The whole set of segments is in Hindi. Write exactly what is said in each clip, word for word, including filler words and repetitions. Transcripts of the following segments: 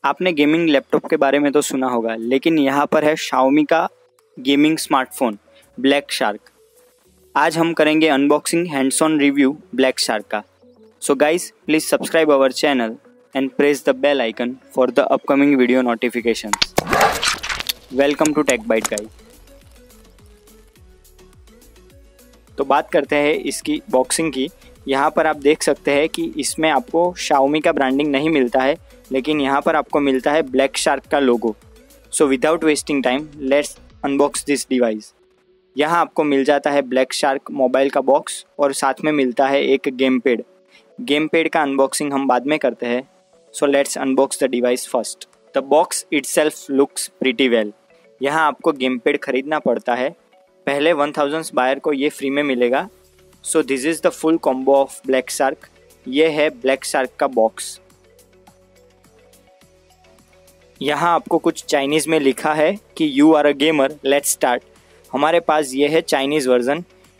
आपने गेमिंग लैपटॉप के बारे में तो सुना होगा, लेकिन यहाँ पर है Xiaomi का गेमिंग स्मार्टफोन ब्लैक शार्क। आज हम करेंगे unboxing hands on review black shark का। So guys, please subscribe our channel and press the bell icon for the upcoming video notifications. Welcome to tech byte guys. तो बात करते हैं इसकी बॉक्सिंग की। यहाँ पर आप देख सकते हैं कि इसमें आपको Xiaomi का ब्रांडिंग नहीं मिलता है, लेकिन यहाँ पर आपको मिलता है ब्लैक शार्क का logo. So without wasting time let's unbox this device. यहाँ आपको मिल जाता है ब्लैक शार्क मोबाइल का बॉक्स और साथ में मिलता है एक गेम पैड। गेम पैड का अनबॉक्सिंग हम बाद में करते हैं। So let's unbox the device first. The box itself looks pretty well. यहाँ आपको गेम पैड खरीदना पड़ता है। पहले वन थाउजेंड बायर को ये फ्री में मिलेगा। So this is the full combo of black shark. ये है ब्लैक शार्क का बॉक्स। यहाँ आपको कुछ चाइनीज़ में लिखा है कि you are a gamer, let's start. हमारे पास ये है चाइनीज़ वर्जन।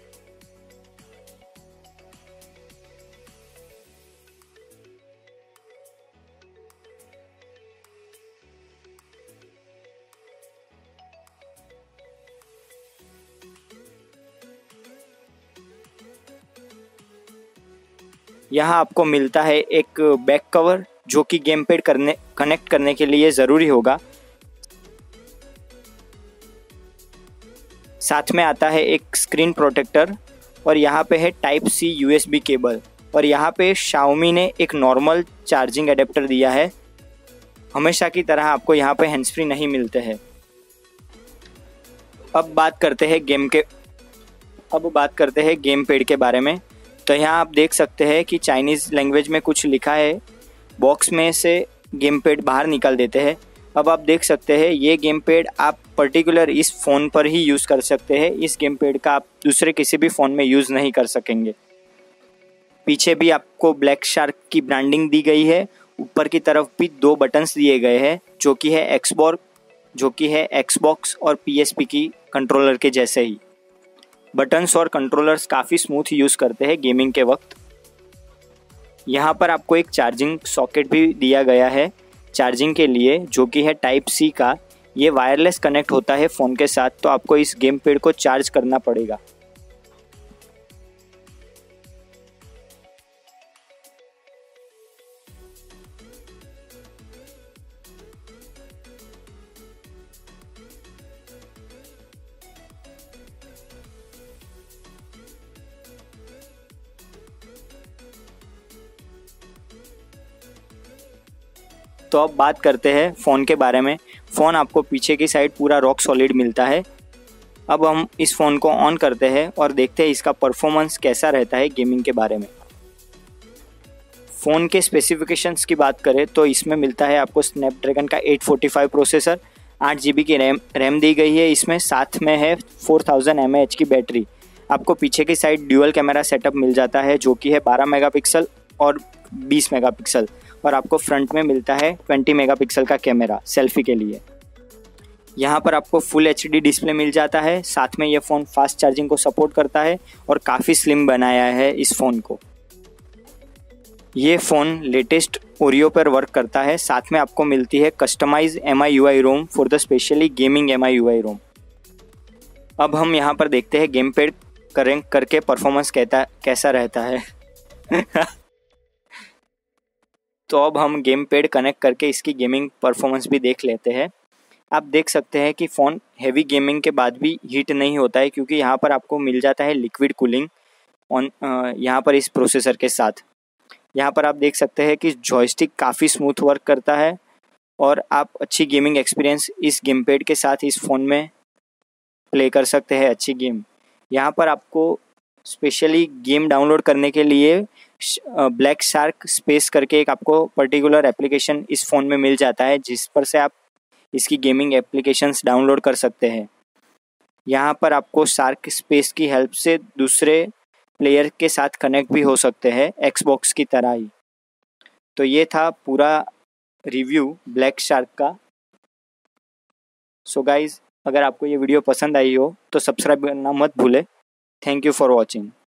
यहाँ आपको मिलता है एक बैक कवर जो कि गेम पैड करने कनेक्ट करने के लिए ज़रूरी होगा। साथ में आता है एक स्क्रीन प्रोटेक्टर और यहाँ पे है टाइप सी यूएसबी केबल। और यहाँ पे Xiaomi ने एक नॉर्मल चार्जिंग एडेप्टर दिया है। हमेशा की तरह आपको यहाँ पे हैंड्स फ्री नहीं मिलते हैं। अब बात करते हैं गेम के अब बात करते हैं गेम पैड के बारे में। तो यहाँ आप देख सकते हैं कि चाइनीज़ लैंग्वेज में कुछ लिखा है। बॉक्स में से गेम पैड बाहर निकाल देते हैं। अब आप देख सकते हैं ये गेम पैड आप पर्टिकुलर इस फ़ोन पर ही यूज़ कर सकते हैं। इस गेम पैड का आप दूसरे किसी भी फ़ोन में यूज़ नहीं कर सकेंगे। पीछे भी आपको ब्लैक शार्क की ब्रांडिंग दी गई है। ऊपर की तरफ भी दो बटन्स दिए गए हैं जो कि है एक्सबॉक्स जो कि है एक्सबॉक्स और पीएसपी की कंट्रोलर के जैसे ही। बटन्स और कंट्रोलर्स काफ़ी स्मूथ यूज़ करते हैं गेमिंग के वक्त। यहाँ पर आपको एक चार्जिंग सॉकेट भी दिया गया है चार्जिंग के लिए, जो कि है टाइप सी का। ये वायरलेस कनेक्ट होता है फ़ोन के साथ, तो आपको इस गेम पैड को चार्ज करना पड़ेगा। तो अब बात करते हैं फ़ोन के बारे में। फ़ोन आपको पीछे की साइड पूरा रॉक सॉलिड मिलता है। अब हम इस फ़ोन को ऑन करते हैं और देखते हैं इसका परफॉर्मेंस कैसा रहता है गेमिंग के बारे में। फ़ोन के स्पेसिफिकेशंस की बात करें तो इसमें मिलता है आपको स्नैपड्रैगन का एट फोर्टी फाइव प्रोसेसर, आठ जी बी की रैम रैम दी गई है इसमें। साथ में है four thousand M A H की बैटरी। आपको पीछे की साइड ड्यूअल कैमरा सेटअप मिल जाता है जो कि है बारह मेगापिक्सल और बीस मेगापिक्सल। और आपको फ्रंट में मिलता है ट्वेंटी मेगापिक्सल का कैमरा सेल्फी के लिए। यहाँ पर आपको फुल एच डी डिस्प्ले मिल जाता है। साथ में ये फ़ोन फास्ट चार्जिंग को सपोर्ट करता है और काफ़ी स्लिम बनाया है इस फ़ोन को। ये फ़ोन लेटेस्ट ओरियो पर वर्क करता है। साथ में आपको मिलती है customize M I U I ROM for the specially gaming M I U I ROM. अब हम यहाँ पर देखते हैं गेम पैड करें करके परफॉर्मेंस कहता कैसा रहता है। तो अब हम गेम पैड कनेक्ट करके इसकी गेमिंग परफॉर्मेंस भी देख लेते हैं। आप देख सकते हैं कि फ़ोन हेवी गेमिंग के बाद भी हीट नहीं होता है, क्योंकि यहाँ पर आपको मिल जाता है लिक्विड कूलिंग ऑन यहाँ पर इस प्रोसेसर के साथ। यहाँ पर आप देख सकते हैं कि जॉयस्टिक काफ़ी स्मूथ वर्क करता है और आप अच्छी गेमिंग एक्सपीरियंस इस गेम पैड के साथ इस फ़ोन में प्ले कर सकते हैं अच्छी गेम। यहाँ पर आपको स्पेशली गेम डाउनलोड करने के लिए ब्लैक शार्क स्पेस करके एक आपको पर्टिकुलर एप्लीकेशन इस फ़ोन में मिल जाता है, जिस पर से आप इसकी गेमिंग एप्लीकेशंस डाउनलोड कर सकते हैं। यहाँ पर आपको शार्क स्पेस की हेल्प से दूसरे प्लेयर के साथ कनेक्ट भी हो सकते हैं एक्सबॉक्स की तरह ही। तो ये था पूरा रिव्यू ब्लैक शार्क का। सो गाइज़, अगर आपको ये वीडियो पसंद आई हो तो सब्सक्राइब करना मत भूलें। Thank you for watching.